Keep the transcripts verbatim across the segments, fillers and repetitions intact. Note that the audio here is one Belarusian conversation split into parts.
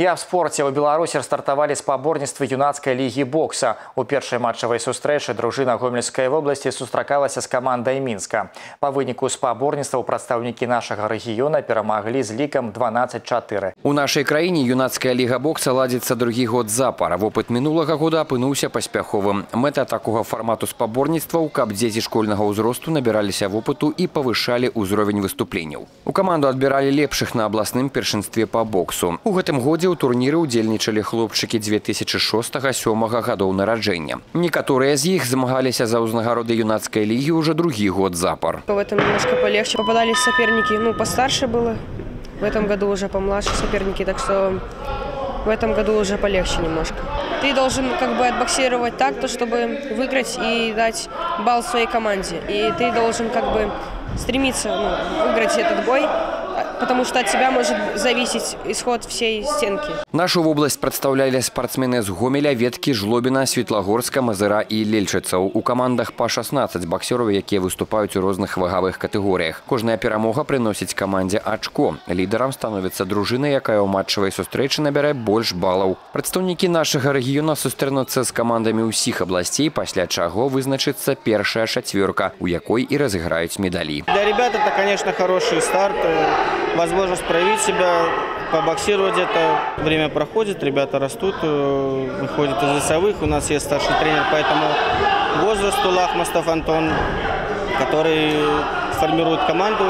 Я в спорте. У Беларуси стартовали спаборніцтвы юнацкай лігі бокса. У першай матчавай сустрэчы дружына Гомельскай вобласці сустракалася з камандай Мінска. Па выніку спаборніцтваў прадстаўнікі нашага рэгіёна перамаглі з лікам дванаццаць чатыры. У нашай краіне юнацкая ліга бокса ладзіцца другі год запар. Вопыт мінулага года апынуўся паспяховым. Мэта такога фармату спаборніцтваў, каб дзеці школьнага ўзросту набіраліся вопыту і павышалі ўзровень выступленняў. У каманду адбіралі лепшых на абласным першынстве па боксу. У гэтым годзе у турніры удзельнічалі хлопчыкі две тысячи шостага-сёмага гадоў нараджэння. Некаторыя з іх змагаліся за ўзнагароды юнацкай лігі уже другі год запар. В этом немножко полегче. Попадались соперники, ну, постарше было. В этом году уже помладше соперники, так что в этом году уже полегче немножко. Ты должен как бы отбоксировать так, то, чтобы выиграть и дать балл своей команде. И ты должен как бы стремиться, ну, выиграть этот бой, потому что от тебя может зависеть исход всей стенки. Нашу область представляли спортсмены с Гомеля, Ветки, Жлобина, Светлогорска, Мазыра и Лельчыцаў. У командах по шестнадцать боксеров, якія выступают у разных ваговых категориях. Кожная перемога приносит команде очко. Лидером становится дружина, якая у матчевой сустрэчы набирает больше баллов. Представники нашего региона сустрэнуцца с командами усіх областей, пасля чаго вызначится первая четверка, у якой и разыграют медали. Для ребят это, конечно, хороший старт, возможность проявить себя, побоксировать это. Время проходит, ребята растут, выходят из весовых. У нас есть старший тренер, поэтому возраст Лахмастов Антон, который формирует команду,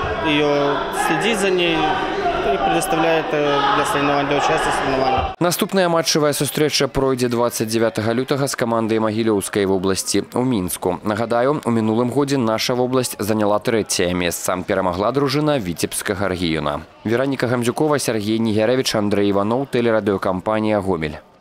ее следит за ней и предоставляет для соревнований, для участия в соревнованиях. Наступная матчевая сустрэча пройдзе двадцать девятого лютага з камандай Магілёўскай вобласці у Мінску. Нагадаю, у мінулым годзе наша вобласць заняла трэцяе месца. Перамагла дружына Віцебскага рэгіёна. Вераніка Гамзюкова, Сергей Нігеревич, Андрей Иванов, телерадиокомпания «Гомель».